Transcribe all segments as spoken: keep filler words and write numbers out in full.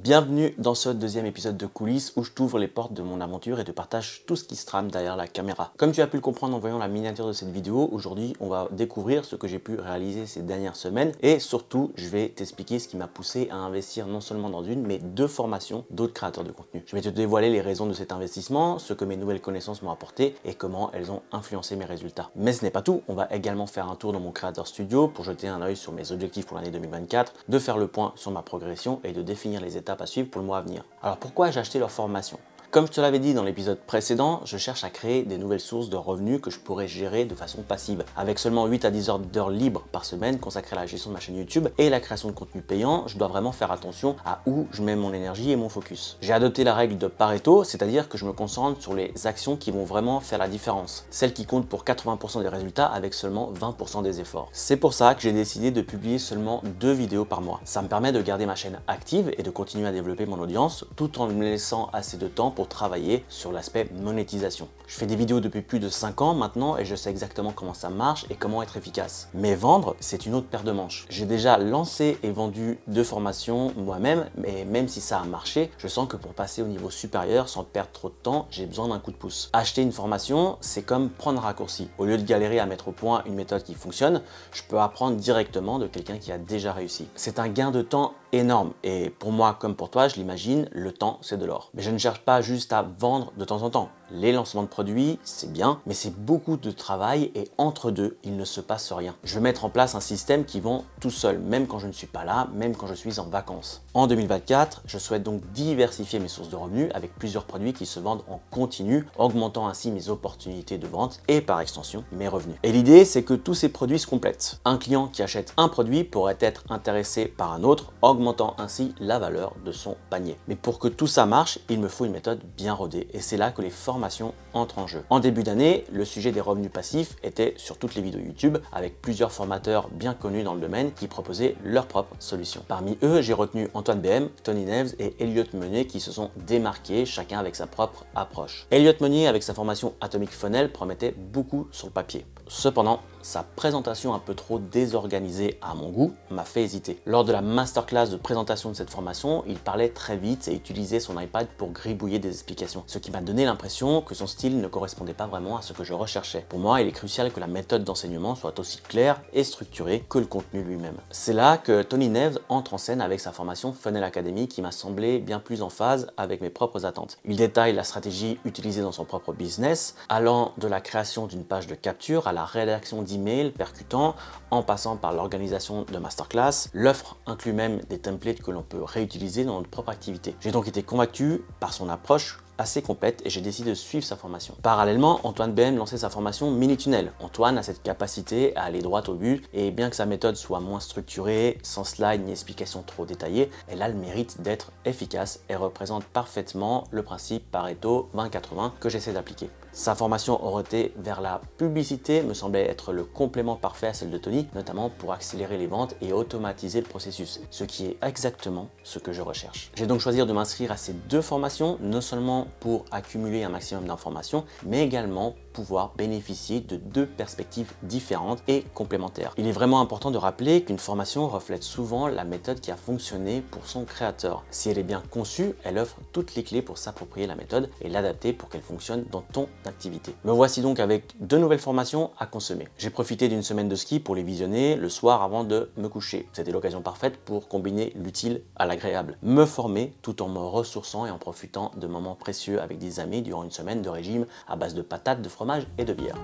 Bienvenue dans ce deuxième épisode de Coulisses où je t'ouvre les portes de mon aventure et te partage tout ce qui se trame derrière la caméra. Comme tu as pu le comprendre en voyant la miniature de cette vidéo, aujourd'hui on va découvrir ce que j'ai pu réaliser ces dernières semaines et surtout je vais t'expliquer ce qui m'a poussé à investir non seulement dans une mais deux formations d'autres créateurs de contenu. Je vais te dévoiler les raisons de cet investissement, ce que mes nouvelles connaissances m'ont apporté et comment elles ont influencé mes résultats. Mais ce n'est pas tout, on va également faire un tour dans mon Creator Studio pour jeter un œil sur mes objectifs pour l'année deux mille vingt-quatre, de faire le point sur ma progression et de définir les étapes à suivre pour le mois à venir. Alors pourquoi j'ai acheté leur formation ? Comme je te l'avais dit dans l'épisode précédent, je cherche à créer des nouvelles sources de revenus que je pourrais gérer de façon passive. Avec seulement huit à dix heures d'heures libres par semaine consacrées à la gestion de ma chaîne YouTube et la création de contenu payant, je dois vraiment faire attention à où je mets mon énergie et mon focus. J'ai adopté la règle de Pareto, c'est-à-dire que je me concentre sur les actions qui vont vraiment faire la différence. Celles qui comptent pour quatre-vingts pour cent des résultats avec seulement vingt pour cent des efforts. C'est pour ça que j'ai décidé de publier seulement deux vidéos par mois. Ça me permet de garder ma chaîne active et de continuer à développer mon audience tout en me laissant assez de temps pour travailler sur l'aspect monétisation. Je fais des vidéos depuis plus de cinq ans maintenant et je sais exactement comment ça marche et comment être efficace. Mais vendre, c'est une autre paire de manches. J'ai déjà lancé et vendu deux formations moi-même, mais même si ça a marché, je sens que pour passer au niveau supérieur sans perdre trop de temps, j'ai besoin d'un coup de pouce. Acheter une formation, c'est comme prendre un raccourci. Au lieu de galérer à mettre au point une méthode qui fonctionne, je peux apprendre directement de quelqu'un qui a déjà réussi. C'est un gain de temps énorme et pour moi comme pour toi, je l'imagine, le temps c'est de l'or. Mais je ne cherche pas juste à vendre de temps en temps. Les lancements de produits, c'est bien, mais c'est beaucoup de travail et entre deux, il ne se passe rien. Je vais mettre en place un système qui vend tout seul, même quand je ne suis pas là, même quand je suis en vacances. En deux mille vingt-quatre, je souhaite donc diversifier mes sources de revenus avec plusieurs produits qui se vendent en continu, augmentant ainsi mes opportunités de vente et par extension mes revenus. Et l'idée, c'est que tous ces produits se complètent. Un client qui achète un produit pourrait être intéressé par un autre, augmentant ainsi la valeur de son panier. Mais pour que tout ça marche, il me faut une méthode bien rodée et c'est là que les formations entrent en jeu. En début d'année, le sujet des revenus passifs était sur toutes les vidéos YouTube avec plusieurs formateurs bien connus dans le domaine qui proposaient leurs propres solutions. Parmi eux, j'ai retenu Antoine B M, Tony Neves et Elliott Meunier qui se sont démarqués, chacun avec sa propre approche. Elliott Meunier, avec sa formation Atomic Funnel, promettait beaucoup sur le papier. Cependant, sa présentation un peu trop désorganisée à mon goût m'a fait hésiter. Lors de la masterclass de présentation de cette formation, il parlait très vite et utilisait son iPad pour gribouiller des explications, ce qui m'a donné l'impression que son style ne correspondait pas vraiment à ce que je recherchais. Pour moi, il est crucial que la méthode d'enseignement soit aussi claire et structurée que le contenu lui-même. C'est là que Tony Neves entre en scène avec sa formation Funnel Academy qui m'a semblé bien plus en phase avec mes propres attentes. Il détaille la stratégie utilisée dans son propre business, allant de la création d'une page de capture à la rédaction d'emails percutants, en passant par l'organisation de masterclass. L'offre inclut même des templates que l'on peut réutiliser dans notre propre activité. J'ai donc été convaincu par son approche assez complète et j'ai décidé de suivre sa formation. Parallèlement, Antoine B M lançait sa formation Mini Tunnel. Antoine a cette capacité à aller droit au but et bien que sa méthode soit moins structurée, sans slide ni explication trop détaillée, elle a le mérite d'être efficace et représente parfaitement le principe Pareto vingt quatre-vingts que j'essaie d'appliquer. Sa formation orientée vers la publicité me semblait être le complément parfait à celle de Tony, notamment pour accélérer les ventes et automatiser le processus, ce qui est exactement ce que je recherche. J'ai donc choisi de m'inscrire à ces deux formations, non seulement pour accumuler un maximum d'informations, mais également pouvoir bénéficier de deux perspectives différentes et complémentaires. Il est vraiment important de rappeler qu'une formation reflète souvent la méthode qui a fonctionné pour son créateur. Si elle est bien conçue, elle offre toutes les clés pour s'approprier la méthode et l'adapter pour qu'elle fonctionne dans ton activité. Me voici donc avec deux nouvelles formations à consommer. J'ai profité d'une semaine de ski pour les visionner le soir avant de me coucher. C'était l'occasion parfaite pour combiner l'utile à l'agréable. Me former tout en me ressourçant et en profitant de moments précieux avec des amis durant une semaine de régime à base de patates, de fromage et de bière.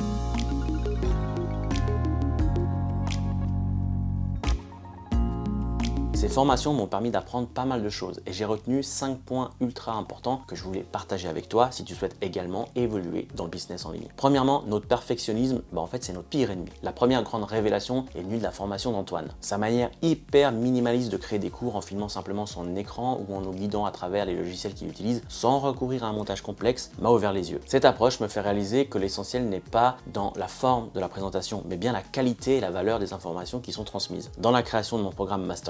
Ces formations m'ont permis d'apprendre pas mal de choses et j'ai retenu cinq points ultra importants que je voulais partager avec toi si tu souhaites également évoluer dans le business en ligne. Premièrement, notre perfectionnisme, bah en fait c'est notre pire ennemi. La première grande révélation est venue de la formation d'Antoine. Sa manière hyper minimaliste de créer des cours en filmant simplement son écran ou en nous guidant à travers les logiciels qu'il utilise sans recourir à un montage complexe m'a ouvert les yeux. Cette approche me fait réaliser que l'essentiel n'est pas dans la forme de la présentation mais bien la qualité et la valeur des informations qui sont transmises. Dans la création de mon programme Master YouTube,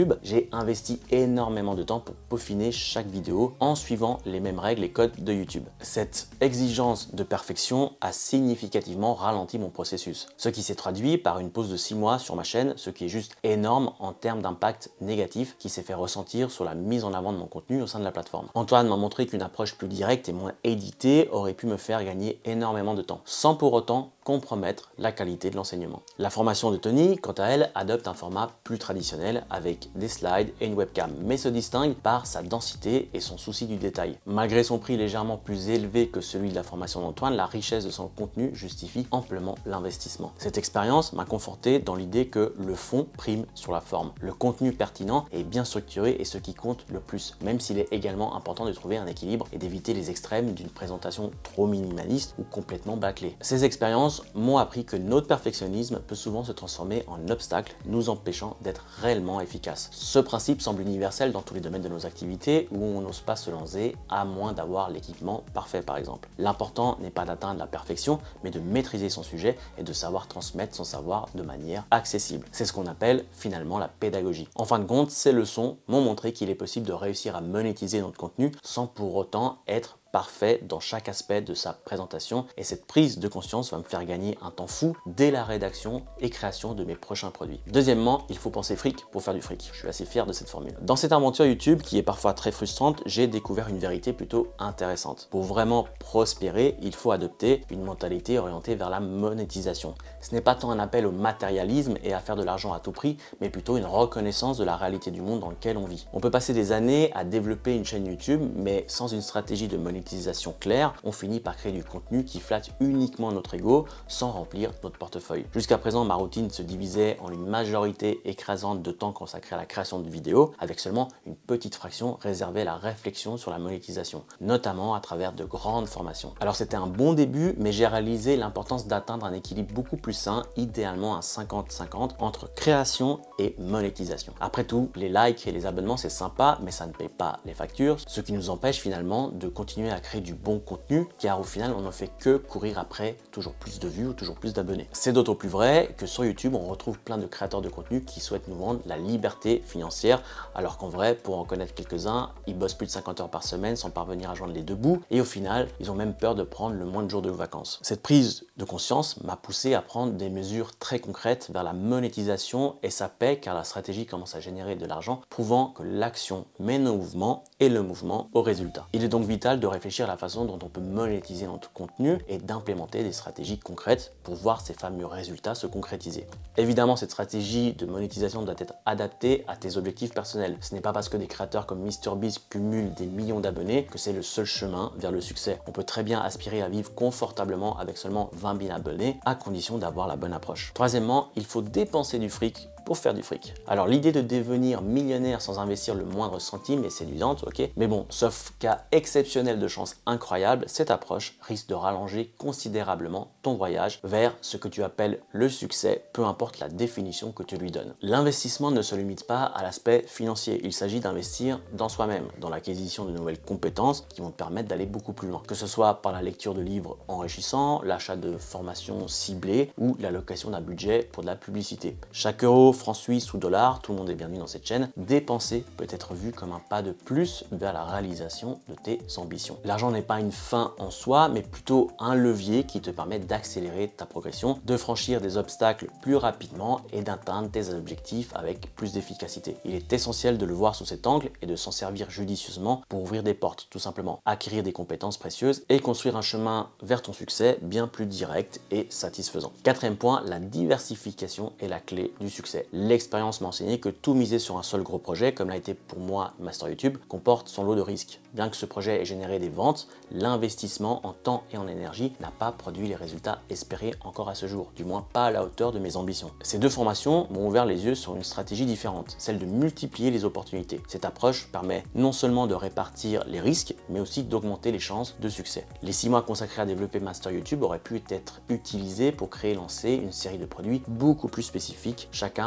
YouTube, j'ai investi énormément de temps pour peaufiner chaque vidéo en suivant les mêmes règles et codes de YouTube. Cette exigence de perfection a significativement ralenti mon processus, ce qui s'est traduit par une pause de six mois sur ma chaîne, ce qui est juste énorme en termes d'impact négatif qui s'est fait ressentir sur la mise en avant de mon contenu au sein de la plateforme. Antoine m'a montré qu'une approche plus directe et moins éditée aurait pu me faire gagner énormément de temps, sans pour autant compromettre la qualité de l'enseignement. La formation de Tony, quant à elle, adopte un format plus traditionnel avec des slides et une webcam, mais se distingue par sa densité et son souci du détail. Malgré son prix légèrement plus élevé que celui de la formation d'Antoine, la richesse de son contenu justifie amplement l'investissement. Cette expérience m'a conforté dans l'idée que le fond prime sur la forme. Le contenu pertinent et bien structuré est ce qui compte le plus, même s'il est également important de trouver un équilibre et d'éviter les extrêmes d'une présentation trop minimaliste ou complètement bâclée. Ces expériences m'ont appris que notre perfectionnisme peut souvent se transformer en obstacle, nous empêchant d'être réellement efficace. Ce principe semble universel dans tous les domaines de nos activités où on n'ose pas se lancer à moins d'avoir l'équipement parfait par exemple. L'important n'est pas d'atteindre la perfection, mais de maîtriser son sujet et de savoir transmettre son savoir de manière accessible. C'est ce qu'on appelle finalement la pédagogie. En fin de compte, ces leçons m'ont montré qu'il est possible de réussir à monétiser notre contenu sans pour autant être parfait dans chaque aspect de sa présentation, et cette prise de conscience va me faire gagner un temps fou dès la rédaction et création de mes prochains produits. Deuxièmement, il faut penser fric pour faire du fric. Je suis assez fier de cette formule. Dans cette aventure YouTube qui est parfois très frustrante, j'ai découvert une vérité plutôt intéressante. Pour vraiment prospérer, il faut adopter une mentalité orientée vers la monétisation. Ce n'est pas tant un appel au matérialisme et à faire de l'argent à tout prix, mais plutôt une reconnaissance de la réalité du monde dans lequel on vit. On peut passer des années à développer une chaîne YouTube, mais sans une stratégie de monétisation monétisation claire, on finit par créer du contenu qui flatte uniquement notre ego sans remplir notre portefeuille. Jusqu'à présent, ma routine se divisait en une majorité écrasante de temps consacré à la création de vidéos, avec seulement une petite fraction réservée à la réflexion sur la monétisation, notamment à travers de grandes formations. Alors c'était un bon début, mais j'ai réalisé l'importance d'atteindre un équilibre beaucoup plus sain, idéalement un cinquante cinquante entre création et monétisation. Après tout, les likes et les abonnements c'est sympa, mais ça ne paye pas les factures, ce qui nous empêche finalement de continuer à créer du bon contenu, car au final on ne fait que courir après toujours plus de vues ou toujours plus d'abonnés. C'est d'autant plus vrai que sur YouTube on retrouve plein de créateurs de contenu qui souhaitent nous vendre la liberté financière, alors qu'en vrai, pour en connaître quelques-uns, ils bossent plus de cinquante heures par semaine sans parvenir à joindre les deux bouts, et au final ils ont même peur de prendre le moins de jours de vacances. Cette prise de conscience m'a poussé à prendre des mesures très concrètes vers la monétisation, et ça paie car la stratégie commence à générer de l'argent, prouvant que l'action mène au mouvement et le mouvement au résultat. Il est donc vital de réfléchir à la façon dont on peut monétiser notre contenu et d'implémenter des stratégies concrètes pour voir ces fameux résultats se concrétiser. Évidemment, cette stratégie de monétisation doit être adaptée à tes objectifs personnels. Ce n'est pas parce que des créateurs comme MrBeast cumulent des millions d'abonnés que c'est le seul chemin vers le succès. On peut très bien aspirer à vivre confortablement avec seulement vingt mille abonnés, à condition d'avoir la bonne approche. Troisièmement, il faut dépenser du fric pour faire du fric. Alors l'idée de devenir millionnaire sans investir le moindre centime est séduisante, ok, mais bon, sauf cas exceptionnel de chance incroyable, cette approche risque de rallonger considérablement ton voyage vers ce que tu appelles le succès, peu importe la définition que tu lui donnes. L'investissement ne se limite pas à l'aspect financier, il s'agit d'investir dans soi-même, dans l'acquisition de nouvelles compétences qui vont te permettre d'aller beaucoup plus loin, que ce soit par la lecture de livres enrichissants, l'achat de formations ciblées ou l'allocation d'un budget pour de la publicité. Chaque euro, francs suisses ou dollars, tout le monde est bienvenu dans cette chaîne, dépenser peut être vu comme un pas de plus vers la réalisation de tes ambitions. L'argent n'est pas une fin en soi, mais plutôt un levier qui te permet d'accélérer ta progression, de franchir des obstacles plus rapidement et d'atteindre tes objectifs avec plus d'efficacité. Il est essentiel de le voir sous cet angle et de s'en servir judicieusement pour ouvrir des portes, tout simplement, acquérir des compétences précieuses et construire un chemin vers ton succès bien plus direct et satisfaisant. Quatrième point, la diversification est la clé du succès. L'expérience m'a enseigné que tout miser sur un seul gros projet, comme l'a été pour moi Master YouTube, comporte son lot de risques. Bien que ce projet ait généré des ventes, l'investissement en temps et en énergie n'a pas produit les résultats espérés encore à ce jour, du moins pas à la hauteur de mes ambitions. Ces deux formations m'ont ouvert les yeux sur une stratégie différente, celle de multiplier les opportunités. Cette approche permet non seulement de répartir les risques, mais aussi d'augmenter les chances de succès. Les six mois consacrés à développer Master YouTube auraient pu être utilisés pour créer et lancer une série de produits beaucoup plus spécifiques, chacun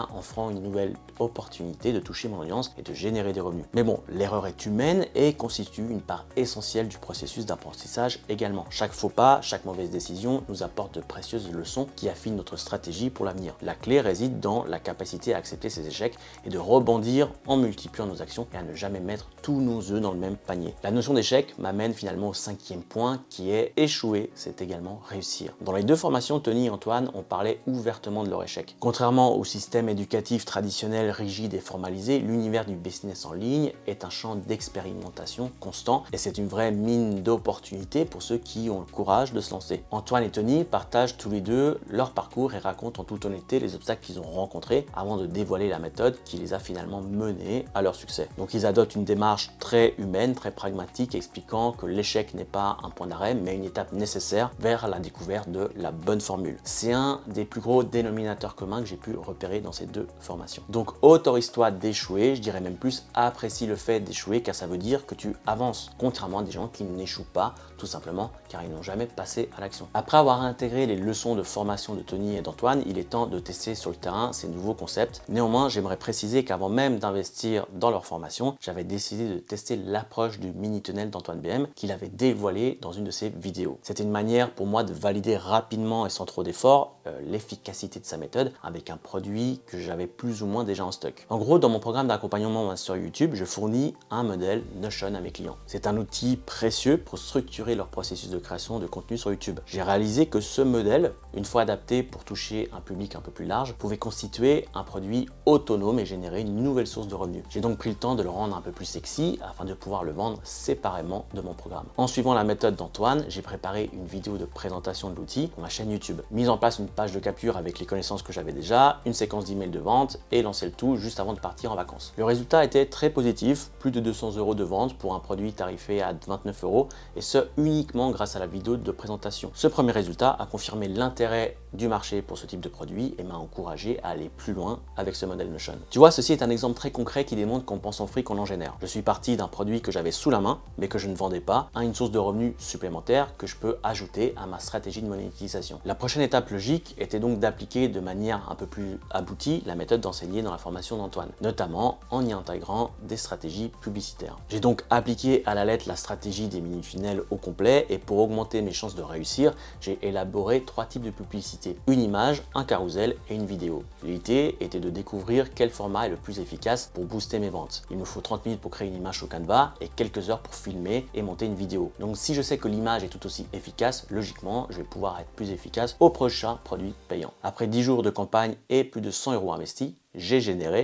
offrant une nouvelle opportunité de toucher mon audience et de générer des revenus. Mais bon, l'erreur est humaine et constitue une part essentielle du processus d'apprentissage également. Chaque faux pas, chaque mauvaise décision nous apporte de précieuses leçons qui affinent notre stratégie pour l'avenir. La clé réside dans la capacité à accepter ses échecs et de rebondir en multipliant nos actions et à ne jamais mettre tous nos œufs dans le même panier. La notion d'échec m'amène finalement au cinquième point qui est échouer, c'est également réussir. Dans les deux formations, Tony et Antoine ont parlé ouvertement de leur échec. Contrairement au système éducatif traditionnel, rigide et formalisé, l'univers du business en ligne est un champ d'expérimentation constant et c'est une vraie mine d'opportunités pour ceux qui ont le courage de se lancer. Antoine et Tony partagent tous les deux leur parcours et racontent en toute honnêteté les obstacles qu'ils ont rencontrés avant de dévoiler la méthode qui les a finalement menés à leur succès. Donc ils adoptent une démarche très humaine, très pragmatique, expliquant que l'échec n'est pas un point d'arrêt mais une étape nécessaire vers la découverte de la bonne formule. C'est un des plus gros dénominateurs communs que j'ai pu repérer dans ces deux formations. Donc autorise-toi d'échouer, je dirais même plus apprécie le fait d'échouer car ça veut dire que tu avances, contrairement à des gens qui n'échouent pas tout simplement car ils n'ont jamais passé à l'action. Après avoir intégré les leçons de formation de Tony et d'Antoine, il est temps de tester sur le terrain ces nouveaux concepts. Néanmoins, j'aimerais préciser qu'avant même d'investir dans leur formation, j'avais décidé de tester l'approche du mini-tunnel d'Antoine B M qu'il avait dévoilé dans une de ses vidéos. C'était une manière pour moi de valider rapidement et sans trop d'efforts euh, l'efficacité de sa méthode avec un produit que j'avais plus ou moins déjà en stock. En gros, dans mon programme d'accompagnement sur YouTube, je fournis un modèle Notion à mes clients. C'est un outil précieux pour structurer leur processus de création de contenu sur YouTube. J'ai réalisé que ce modèle, une fois adapté pour toucher un public un peu plus large, pouvait constituer un produit autonome et générer une nouvelle source de revenus. J'ai donc pris le temps de le rendre un peu plus sexy afin de pouvoir le vendre séparément de mon programme. En suivant la méthode d'Antoine, j'ai préparé une vidéo de présentation de l'outil pour ma chaîne YouTube. Mise en place une page de capture avec les connaissances que j'avais déjà, une séquence d'emails de vente et lancer le tout juste avant de partir en vacances. Le résultat était très positif, plus de deux cents euros de vente pour un produit tarifé à vingt-neuf euros et ce uniquement grâce à la vidéo de présentation. Ce premier résultat a confirmé l'intérêt du marché pour ce type de produit et m'a encouragé à aller plus loin avec ce modèle Notion. Tu vois, ceci est un exemple très concret qui démontre qu'en pensant fric, on en génère. Je suis parti d'un produit que j'avais sous la main, mais que je ne vendais pas, à une source de revenus supplémentaire que je peux ajouter à ma stratégie de monétisation. La prochaine étape logique était donc d'appliquer de manière un peu plus aboutie la méthode d'enseigner dans la formation d'Antoine, notamment en y intégrant des stratégies publicitaires. J'ai donc appliqué à la lettre la stratégie des mini-funnels au complet et pour augmenter mes chances de réussir, j'ai élaboré trois types de publicités. Une image, un carrousel et une vidéo. L'idée était de découvrir quel format est le plus efficace pour booster mes ventes. Il me faut trente minutes pour créer une image au Canva et quelques heures pour filmer et monter une vidéo. Donc si je sais que l'image est tout aussi efficace, logiquement, je vais pouvoir être plus efficace au prochain produit payant. Après dix jours de campagne et plus de cent euros investis, j'ai généré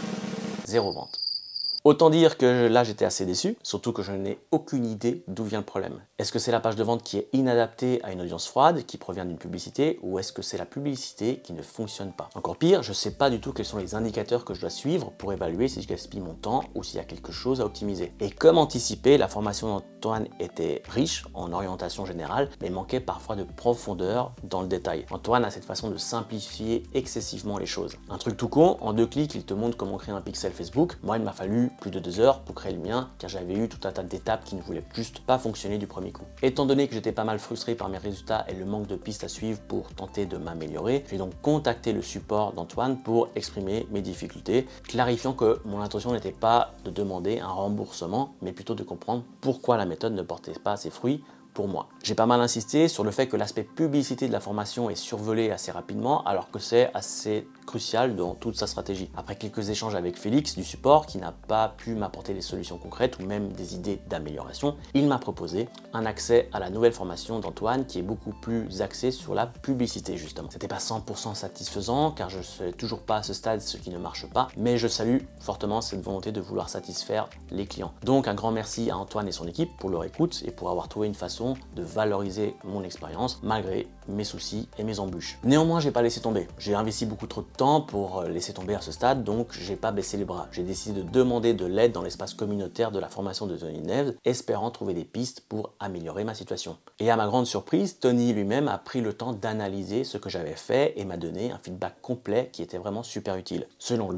zéro vente. Autant dire que là j'étais assez déçu, surtout que je n'ai aucune idée d'où vient le problème. Est-ce que c'est la page de vente qui est inadaptée à une audience froide, qui provient d'une publicité, ou est-ce que c'est la publicité qui ne fonctionne pas? Encore pire, je ne sais pas du tout quels sont les indicateurs que je dois suivre pour évaluer si je gaspille mon temps ou s'il y a quelque chose à optimiser. Et comme anticipé, la formation d'Antoine était riche en orientation générale, mais manquait parfois de profondeur dans le détail. Antoine a cette façon de simplifier excessivement les choses. Un truc tout con, en deux clics, il te montre comment créer un pixel Facebook. Moi, il m'a fallu plus de deux heures pour créer le mien car j'avais eu tout un tas d'étapes qui ne voulaient juste pas fonctionner du premier coup. Étant donné que j'étais pas mal frustré par mes résultats et le manque de pistes à suivre pour tenter de m'améliorer, j'ai donc contacté le support d'Antoine pour exprimer mes difficultés, clarifiant que mon intention n'était pas de demander un remboursement mais plutôt de comprendre pourquoi la méthode ne portait pas ses fruits pour moi. J'ai pas mal insisté sur le fait que l'aspect publicité de la formation est survolé assez rapidement alors que c'est assez crucial dans toute sa stratégie. Après quelques échanges avec Félix du support qui n'a pas pu m'apporter des solutions concrètes ou même des idées d'amélioration, il m'a proposé un accès à la nouvelle formation d'Antoine qui est beaucoup plus axée sur la publicité justement. C'était pas cent pour cent satisfaisant car je ne sais toujours pas à ce stade ce qui ne marche pas, mais je salue fortement cette volonté de vouloir satisfaire les clients. Donc un grand merci à Antoine et son équipe pour leur écoute et pour avoir trouvé une façon de valoriser mon expérience malgré mes soucis et mes embûches. Néanmoins, j'ai pas laissé tomber. J'ai investi beaucoup trop de temps pour laisser tomber à ce stade, donc j'ai pas baissé les bras. J'ai décidé de demander de l'aide dans l'espace communautaire de la formation de Tony Neves, espérant trouver des pistes pour améliorer ma situation. Et à ma grande surprise, Tony lui-même a pris le temps d'analyser ce que j'avais fait et m'a donné un feedback complet qui était vraiment super utile. Selon lui,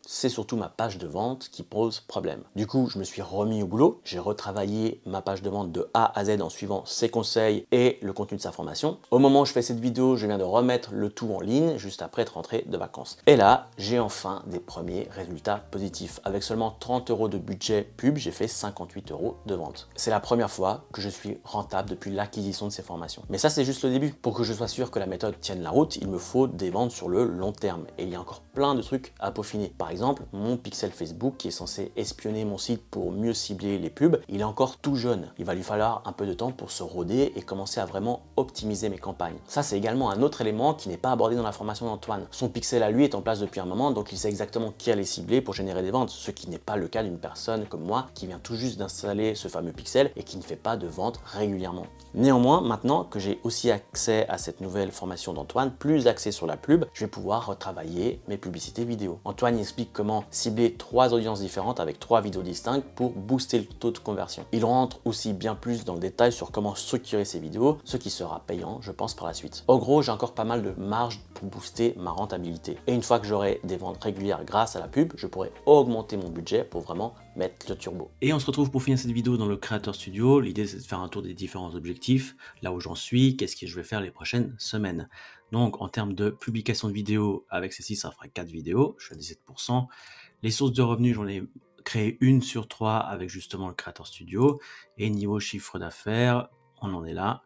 c'est surtout ma page de vente qui pose problème. Du coup, je me suis remis au boulot, j'ai retravaillé ma page de vente de A à Z en suivant ses conseils et le contenu de sa formation. Au moment où je fais cette vidéo, je viens de remettre le tout en ligne juste après être rentré de vacances. Et là, j'ai enfin des premiers résultats positifs. Avec seulement trente euros de budget pub, j'ai fait cinquante-huit euros de vente. C'est la première fois que je suis rentable depuis l'acquisition de ces formations. Mais ça, c'est juste le début. Pour que je sois sûr que la méthode tienne la route, il me faut des ventes sur le long terme. Et il y a encore plein de trucs à peaufiner. Par exemple, mon pixel Facebook qui est censé espionner mon site pour mieux cibler les pubs, il est encore tout jeune. Il va lui falloir un peu de temps pour se roder et commencer à vraiment optimiser mes campagnes. Ça, c'est également un autre élément qui n'est pas abordé dans la formation d'Antoine. Son pixel à lui est en place depuis un moment, donc il sait exactement qui aller cibler pour générer des ventes, ce qui n'est pas le cas d'une personne comme moi qui vient tout juste d'installer ce fameux pixel et qui ne fait pas de ventes régulièrement. Néanmoins, maintenant que j'ai aussi accès à cette nouvelle formation d'Antoine, plus axée sur la pub, je vais pouvoir retravailler mes publicités vidéo. Antoine explique comment cibler trois audiences différentes avec trois vidéos distinctes pour booster le taux de conversion. Il rentre aussi bien plus dans le détail sur comment structurer ces vidéos, ce qui sera payant, je pense, par la suite. En gros, j'ai encore pas mal de marge pour booster ma rentabilité. Et une fois que j'aurai des ventes régulières grâce à la pub, je pourrai augmenter mon budget pour vraiment mettre le turbo. Et on se retrouve pour finir cette vidéo dans le Creator Studio. L'idée, c'est de faire un tour des différents objectifs, là où j'en suis, qu'est-ce que je vais faire les prochaines semaines. Donc, en termes de publication de vidéos, avec ceci, ça fera quatre vidéos, je suis à dix-sept pour cent. Les sources de revenus, j'en ai créé une sur trois avec justement le Creator Studio. Et niveau chiffre d'affaires, on en est là,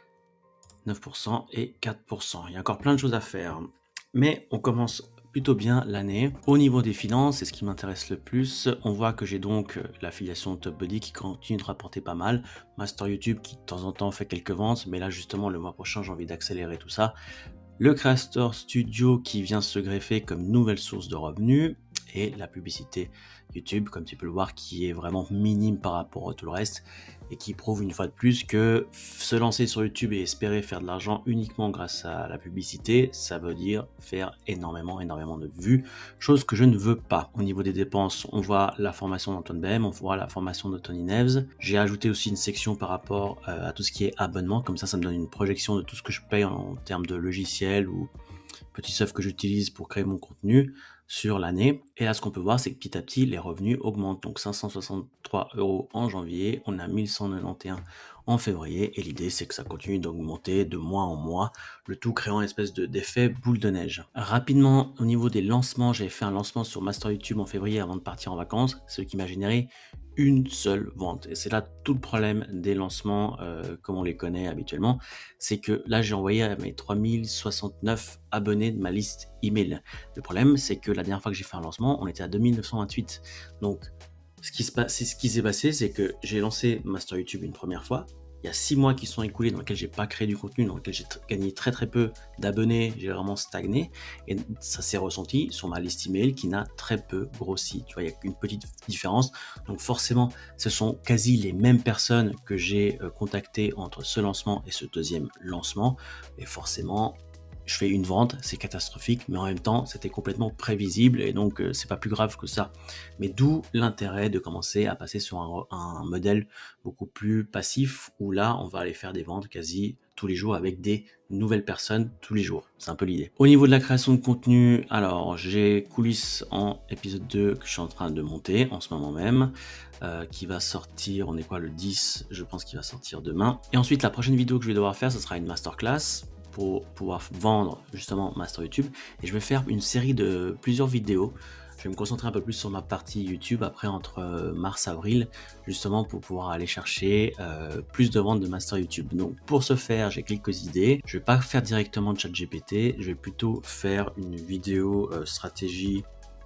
neuf pour cent et quatre pour cent. Il y a encore plein de choses à faire, mais on commence plutôt bien l'année. Au niveau des finances, c'est ce qui m'intéresse le plus. On voit que j'ai donc l'affiliation TopBuddy qui continue de rapporter pas mal. Master YouTube qui de temps en temps fait quelques ventes, mais là justement le mois prochain j'ai envie d'accélérer tout ça. Le Creator Studio qui vient se greffer comme nouvelle source de revenus. Et la publicité YouTube, comme tu peux le voir, qui est vraiment minime par rapport à tout le reste et qui prouve une fois de plus que se lancer sur YouTube et espérer faire de l'argent uniquement grâce à la publicité, ça veut dire faire énormément, énormément de vues, chose que je ne veux pas. Au niveau des dépenses, on voit la formation d'Antoine B M, on voit la formation de Tony Neves. J'ai ajouté aussi une section par rapport à tout ce qui est abonnement, comme ça, ça me donne une projection de tout ce que je paye en termes de logiciels ou petits soft que j'utilise pour créer mon contenu sur l'année. Et là, ce qu'on peut voir, c'est que petit à petit, les revenus augmentent. Donc cinq cent soixante-trois euros en janvier, on a mille cent quatre-vingt-onze en février. Et l'idée, c'est que ça continue d'augmenter de mois en mois, le tout créant une espèce de, d'effet boule de neige. Rapidement, au niveau des lancements, j'ai fait un lancement sur Master YouTube en février avant de partir en vacances, ce qui m'a généré une seule vente. Et c'est là tout le problème des lancements euh, comme on les connaît habituellement. C'est que là, j'ai envoyé à mes trois mille soixante-neuf abonnés de ma liste email. Le problème, c'est que la dernière fois que j'ai fait un lancement, on était à deux mille neuf cent vingt-huit. Donc, ce qui se passe, ce qui s'est passé, c'est que j'ai lancé Master YouTube une première fois. Il y a six mois qui sont écoulés dans lesquels j'ai pas créé du contenu, dans lesquels j'ai gagné très très peu d'abonnés, j'ai vraiment stagné et ça s'est ressenti sur ma liste email qui n'a très peu grossi. Tu vois, il y a une petite différence. Donc forcément, ce sont quasi les mêmes personnes que j'ai contactées entre ce lancement et ce deuxième lancement. Et forcément, je fais une vente, c'est catastrophique, mais en même temps, c'était complètement prévisible et donc euh, c'est pas plus grave que ça. Mais d'où l'intérêt de commencer à passer sur un, un modèle beaucoup plus passif où là, on va aller faire des ventes quasi tous les jours avec des nouvelles personnes tous les jours. C'est un peu l'idée. Au niveau de la création de contenu, alors j'ai Coulisses en épisode deux que je suis en train de monter en ce moment même, euh, qui va sortir, on est quoi, le dix, je pense qu'il va sortir demain. Et ensuite, la prochaine vidéo que je vais devoir faire, ce sera une masterclass pour pouvoir vendre justement Master YouTube. Et je vais faire une série de plusieurs vidéos. Je vais me concentrer un peu plus sur ma partie YouTube après entre mars avril, justement pour pouvoir aller chercher euh, plus de ventes de Master YouTube. Donc pour ce faire, j'ai quelques idées. Je vais pas faire directement de ChatGPT, je vais plutôt faire une vidéo euh, stratégie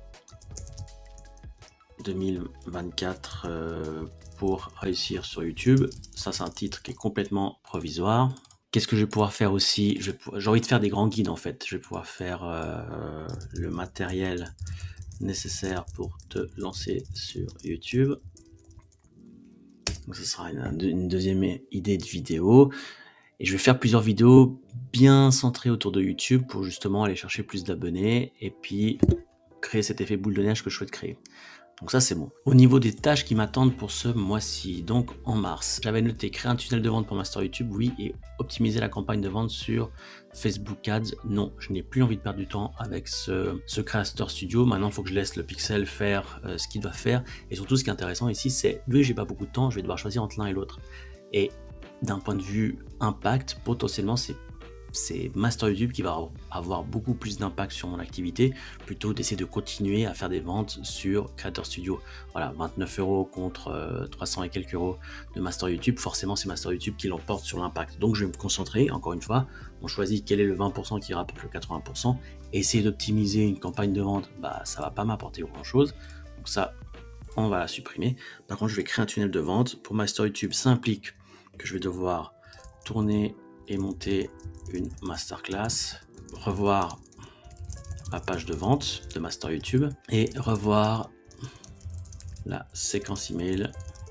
deux mille vingt-quatre euh, pour réussir sur YouTube. Ça, c'est un titre qui est complètement provisoire. Qu'est-ce que je vais pouvoir faire aussi? J'ai envie de faire des grands guides en fait. Je vais pouvoir faire euh, le matériel nécessaire pour te lancer sur YouTube. Donc ce sera une, une deuxième idée de vidéo. Et je vais faire plusieurs vidéos bien centrées autour de YouTube pour justement aller chercher plus d'abonnés et puis créer cet effet boule de neige que je souhaite créer. Donc ça c'est bon. Au niveau des tâches qui m'attendent pour ce mois-ci, donc en mars, j'avais noté créer un tunnel de vente pour Master YouTube, oui, et optimiser la campagne de vente sur Facebook Ads, non. Je n'ai plus envie de perdre du temps avec ce, ce Creator Studio. Maintenant, il faut que je laisse le Pixel faire euh, ce qu'il doit faire. Et surtout, ce qui est intéressant ici, c'est, vu que j'ai pas beaucoup de temps, je vais devoir choisir entre l'un et l'autre. Et d'un point de vue impact, potentiellement, c'est c'est Master YouTube qui va avoir beaucoup plus d'impact sur mon activité, plutôt d'essayer de continuer à faire des ventes sur Creator Studio. Voilà, vingt-neuf euros contre euh, trois cents et quelques euros de Master YouTube, forcément c'est Master YouTube qui l'emporte sur l'impact. Donc je vais me concentrer, encore une fois, on choisit quel est le vingt pour cent qui rapporte le quatre-vingts pour cent, et essayer d'optimiser une campagne de vente, bah ça va pas m'apporter grand chose, donc ça on va la supprimer. Par contre je vais créer un tunnel de vente. Pour Master YouTube, ça implique que je vais devoir tourner et monter une masterclass, revoir ma page de vente de Master YouTube et revoir la séquence email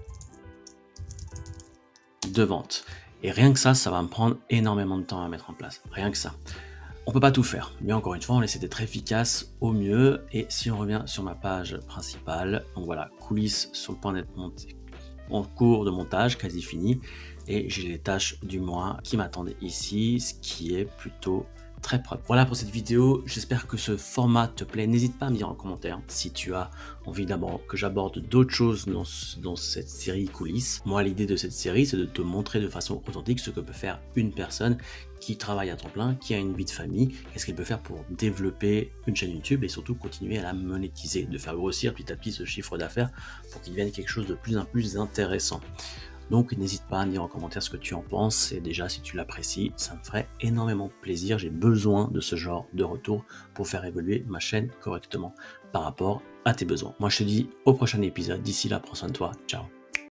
de vente. Et rien que ça, ça va me prendre énormément de temps à mettre en place. Rien que ça. On peut pas tout faire, mais encore une fois, on essaie d'être efficace au mieux. Et si on revient sur ma page principale, donc voilà, coulisses sur le point d'être monté, en cours de montage, quasi fini, et j'ai les tâches du mois qui m'attendent ici, ce qui est plutôt très propre. Voilà pour cette vidéo, j'espère que ce format te plaît. N'hésite pas à me dire en commentaire si tu as envie d'abord que j'aborde d'autres choses dans, dans cette série coulisses. Moi, l'idée de cette série, c'est de te montrer de façon authentique ce que peut faire une personne qui travaille à temps plein, qui a une vie de famille, qu'est-ce qu'elle peut faire pour développer une chaîne YouTube et surtout continuer à la monétiser, de faire grossir petit à petit ce chiffre d'affaires pour qu'il devienne quelque chose de plus en plus intéressant. Donc n'hésite pas à me dire en commentaire ce que tu en penses, et déjà si tu l'apprécies, ça me ferait énormément plaisir. J'ai besoin de ce genre de retour pour faire évoluer ma chaîne correctement par rapport à tes besoins. Moi je te dis au prochain épisode, d'ici là prends soin de toi, ciao.